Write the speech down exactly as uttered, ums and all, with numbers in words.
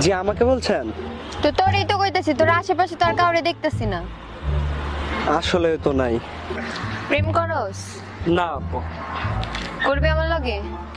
জি আমাকে বলছেন? তো তোরই তো কইতেছি, তোর আশেপাশে তো আর কাউরে দেখতেছি না। আসলে তো নাই। প্রেম করস? না আপু। করবি আমার লগে?